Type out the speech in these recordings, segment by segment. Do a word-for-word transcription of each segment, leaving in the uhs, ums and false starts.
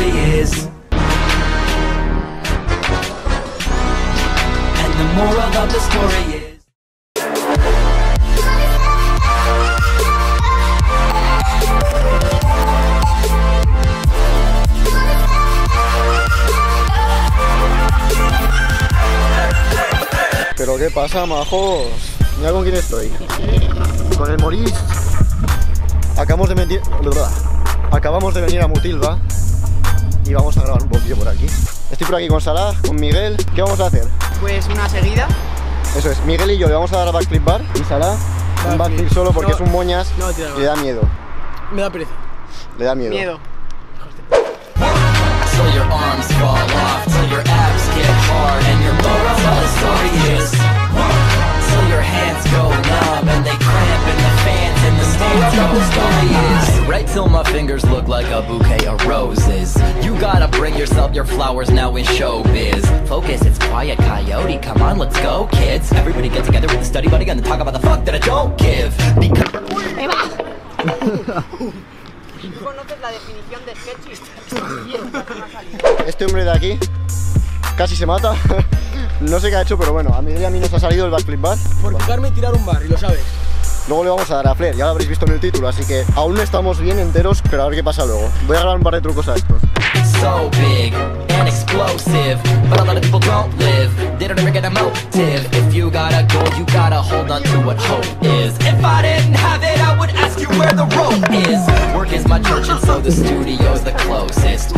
story is. And the moral of the story is. Pero qué pasa, majos. Mira con quién estoy. Con el Maurice. Acabamos de venir. Acabamos de venir a Mutilva y vamos a grabar un poquillo por aquí. Estoy por aquí con Salah, con Miguel. ¿Qué vamos a hacer? Pues una seguida. Eso es, Miguel y yo le vamos a dar a backflip bar y Salah un backflip solo porque no, es un moñas no, y le da miedo. Me da pereza. Le da miedo. Miedo. Till your arms fall off, till your abs get hard, and your moral of the story is. Till your hands go numb and they cramp and the fans in the stands know the story is. Right till my fingers look like a bouquet of roses. You gotta bring yourself your flowers now in showbiz. Focus, it's quiet coyote, come on, let's go kids. Everybody get together with a study buddy and talk about the fuck that I don't give. Because ¿Tú conoces la definición de sketchy? Este hombre de aquí casi se mata. No sé qué ha hecho, pero bueno, a Miguel y a mí nos ha salido el backflip bar. Por tocarme y tirar un bar, y lo sabes. Luego le vamos a dar a Flair, ya lo habréis visto en el título, así que aún no estamos bien enteros, pero a ver qué pasa luego. Voy a grabar un par de trucos a estos. So big and explosive, but a lot of people don't live. They don't ever get a motive. If you got a goal, you gotta hold on to what hope is. If I didn't have it, I would ask you where the rope is. Work is my church and so the studio's the closest.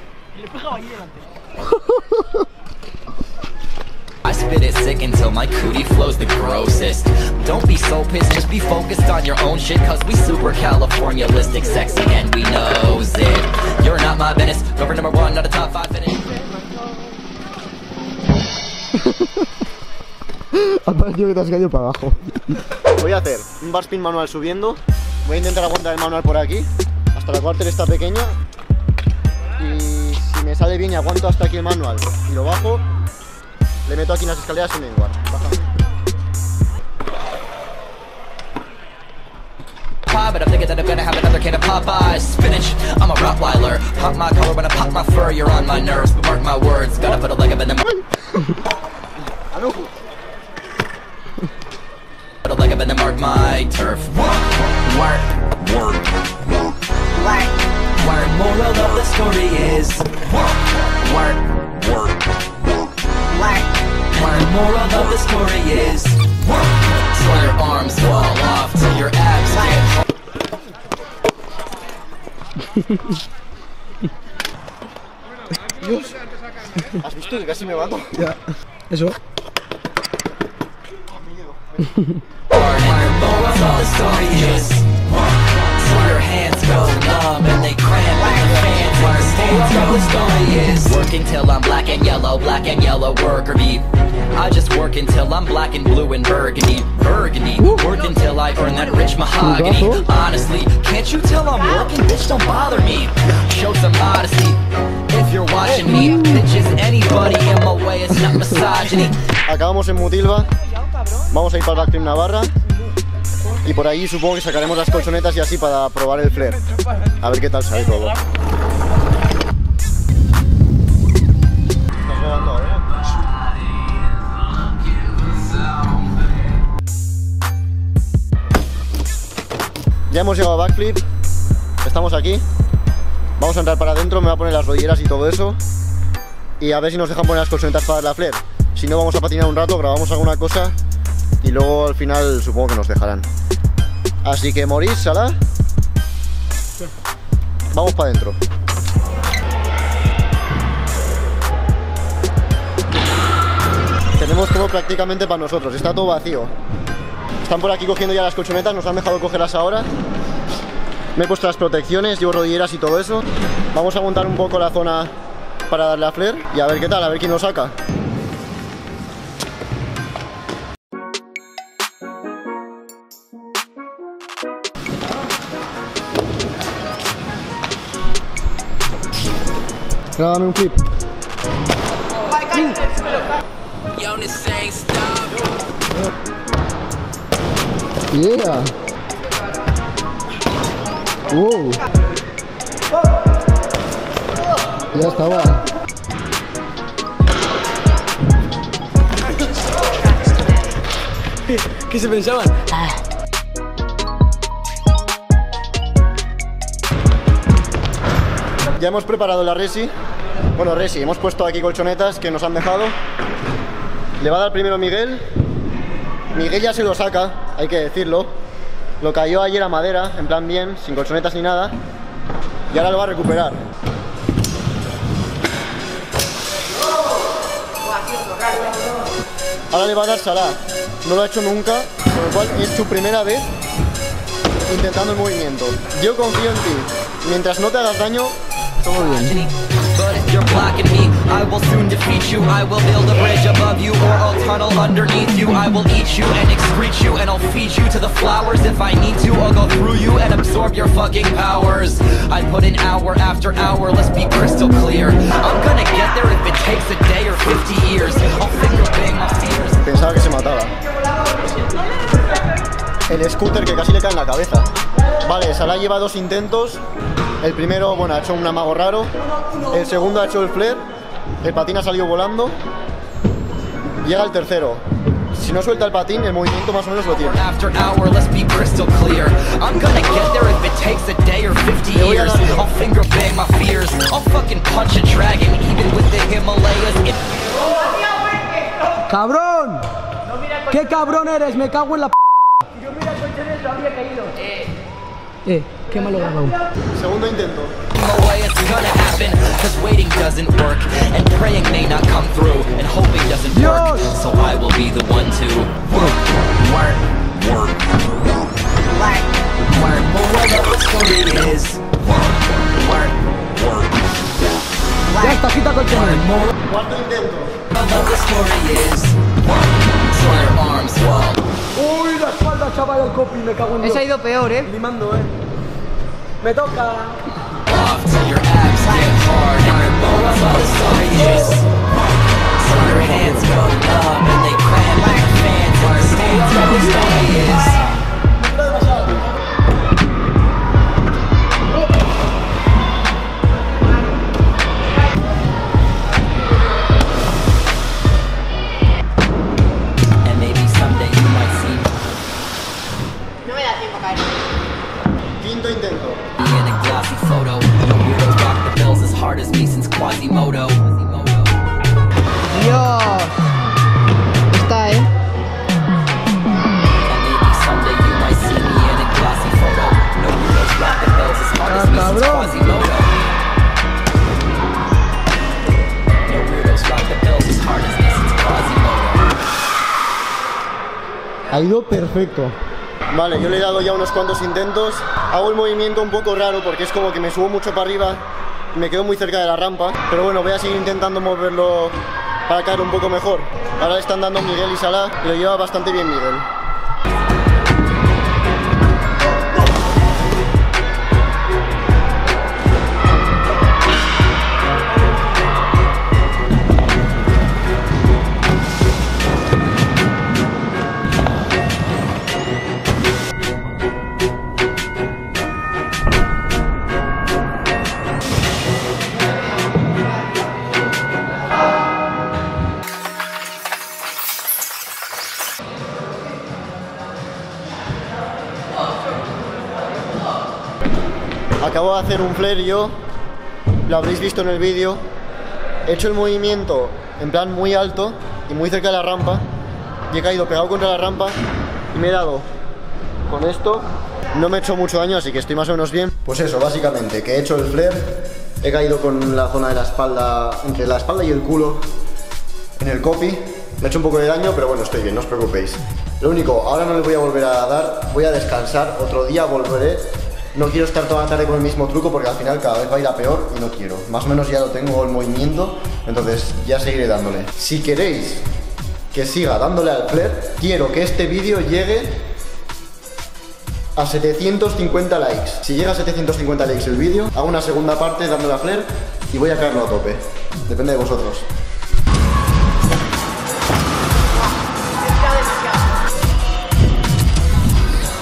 I spit it sick until my cootie flows the grossest. Don't be so pissed, just be focused on your own shit. Cause we super Californialistic, sexy and we knows it. You're not my business, cover number one, not a top five finish. Ha parecido que te has caído para abajo. Voy a hacer un bar spin manual subiendo. Voy a intentar aguantar el manual por aquí hasta la cuartel está pequeña. Y si me sale bien y aguanto hasta aquí el manual y lo bajo, le meto aquí en las escaleras y me igual. But I'm thinking that I'm gonna have another can of Popeyes spinach. I'm a Rottweiler. Pop my collar when I pop my fur. You're on my nerves, but mark my words. Gotta put a leg up in the. Put a leg up in the mark my turf. Work, work, work, work. Work. Moral of the story is work, work, work, work, work. Work. Moral of the story is work. Till your arms fall off, till your abs get. Dios, ¿has visto que casi me mato? Ya, eso. Work until I'm black and yellow, black and yellow worker bee. I just work until I'm black and blue and burgundy, burgundy. Work until I earn that rich mahogany. Honestly, can't you tell I'm working? Bitch, don't bother me. Show some modesty if you're watching me. Bitches, anybody in my way, it's not misogyny. Acabamos en Mutilva. Vamos a ir para el Backflip Navarra. Y por ahí supongo que sacaremos las colchonetas y así para probar el flare. A ver qué tal sale todo. Ya hemos llegado a backflip, estamos aquí, vamos a entrar para adentro, me voy a poner las rodilleras y todo eso y a ver si nos dejan poner las colchonetas para dar la flare. Si no, vamos a patinar un rato, grabamos alguna cosa y luego al final supongo que nos dejarán. Así que Maurice, Salah, vamos para adentro. Tenemos todo prácticamente para nosotros, está todo vacío. Están por aquí cogiendo ya las colchonetas, nos han dejado cogerlas ahora. Me he puesto las protecciones, llevo rodilleras y todo eso. Vamos a montar un poco la zona para darle a flare y a ver qué tal, a ver quién lo saca. Grábame un clip. Yeah. Wow. Ya estaba. ¿Qué se pensaban? Ya hemos preparado la resi. Bueno, resi, hemos puesto aquí colchonetas que nos han dejado. Le va a dar primero Miguel. Miguel ya se lo saca, hay que decirlo. Lo cayó ayer a madera, en plan bien, sin colchonetas ni nada. Y ahora lo va a recuperar. Ahora le va a dar Salah. No lo ha hecho nunca, con lo cual es su primera vez intentando el movimiento. Yo confío en ti. Mientras no te hagas daño, todo bien. But if you're blocking me, I will soon defeat you. I will build a bridge above you, or I'll tunnel underneath you. I will eat you and excrete you, and I'll feed you to the flowers. If I need to, I'll go through you and absorb your fucking powers. I put in hour after hour, let's be crystal clear. I'm gonna get there if it takes a day or fifty years. I'll finger bang my fears. Pensaba que se mataba. El scooter que casi le cae en la cabeza. Vale, Salah lleva dos intentos. El primero, bueno, ha hecho un amago raro. El segundo ha hecho el flare. El patín ha salido volando. Llega el tercero. Si no suelta el patín, el movimiento más o menos lo tiene. After hour, let's be crystal clear. I'm gonna get there if it takes a day or fifty years. I'll finger bang my fears. I'll fucking punch a dragon, even with the Himalayas. It ¡Cabrón! ¡Qué cabrón eres! Me cago en la p***. Yo mira el colchonero, había caído. Eh. Eh, qué malo grabado. Segundo intento. no way it's gonna happen, cause waiting doesn't work, and praying may not come through, and hoping doesn't work, so I will be the one to work, work, work, work, work. Moral of the story is work, work, work. Ya está, quita colchonero. Cuarto intento. Moral of the story is work, till your arms fall. Uy, la espalda, chaval, el copy, me cago en Dios. Ese ha ido peor, eh. Limando, eh. Me toca. Off till your abs get hard, and your moral of the story is till your hands go numb and they cramp like fans, and the stage of the story is. Quasimodo. Dios. Está, eh. Ha ido perfecto. Vale, yo le he dado ya unos cuantos intentos. Hago el movimiento un poco raro porque es como que me subo mucho para arriba. Me quedo muy cerca de la rampa, pero bueno, voy a seguir intentando moverlo para caer un poco mejor. Ahora le están dando Miguel y Salah y lo lleva bastante bien Miguel. Acabo de hacer un flare yo, lo habréis visto en el vídeo. He hecho el movimiento en plan muy alto y muy cerca de la rampa y he caído pegado contra la rampa y me he dado con esto. No me he hecho mucho daño, así que estoy más o menos bien. Pues eso, básicamente, que he hecho el flare, he caído con la zona de la espalda, entre la espalda y el culo, en el copy. Me he hecho un poco de daño, pero bueno, estoy bien, no os preocupéis. Lo único, ahora no le voy a volver a dar, voy a descansar, otro día volveré. No quiero estar toda la tarde con el mismo truco porque al final cada vez va a ir a peor y no quiero. Más o menos ya lo tengo el movimiento, entonces ya seguiré dándole. Si queréis que siga dándole al flare, quiero que este vídeo llegue a setecientos cincuenta likes. Si llega a setecientos cincuenta likes el vídeo, hago una segunda parte dándole a flare y voy a caerlo a tope. Depende de vosotros.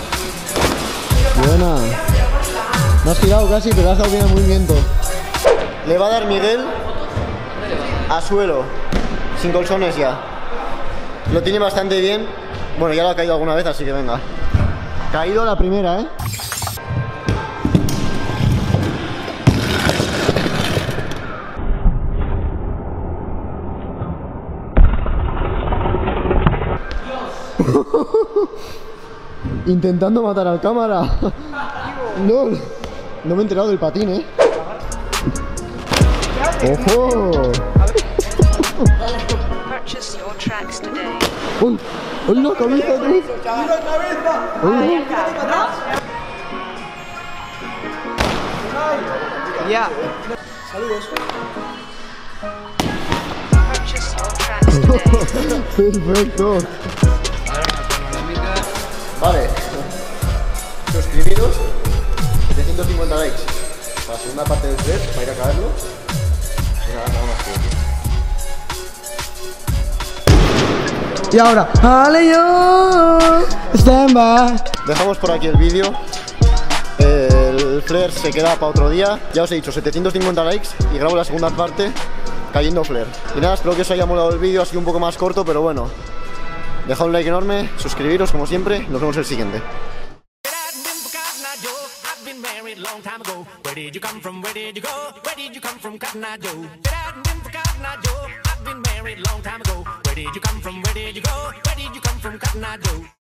Buena. Me has tirado casi, pero has dado bien el movimiento. Le va a dar Miguel a suelo, sin colchones ya. Lo tiene bastante bien. Bueno, ya lo ha caído alguna vez, así que venga. Caído la primera, ¿eh? Intentando matar al cámara. No, no me he enterado del patín, ¿eh? ¡Ojo! Purchase your tracks today. ¡Uy! ¡Uy, la cabeza, tú! ¡Uy! Ya. Purchase your tracks today. ¡Perfecto! Vale. Suscribiros. setecientos cincuenta likes. Para la segunda parte del set, para ir a caerlo. Y nada, nada más que... Y ahora, Ale yo, stand by. Dejamos por aquí el vídeo. El flare se queda para otro día. Ya os he dicho, setecientos cincuenta likes y grabo la segunda parte cayendo flare. Y nada, espero que os haya molado el vídeo. Ha sido un poco más corto, pero bueno. Dejad un like enorme, suscribiros como siempre. Nos vemos en el siguiente. Long time ago, where did you come from? Where did you go? Where did you come from, Cotton Eye Joe? If it hadn't been for Cotton Eye Joe, I've been married long time ago. Where did you come from? Where did you go? Where did you come from, Cotton Eye Joe?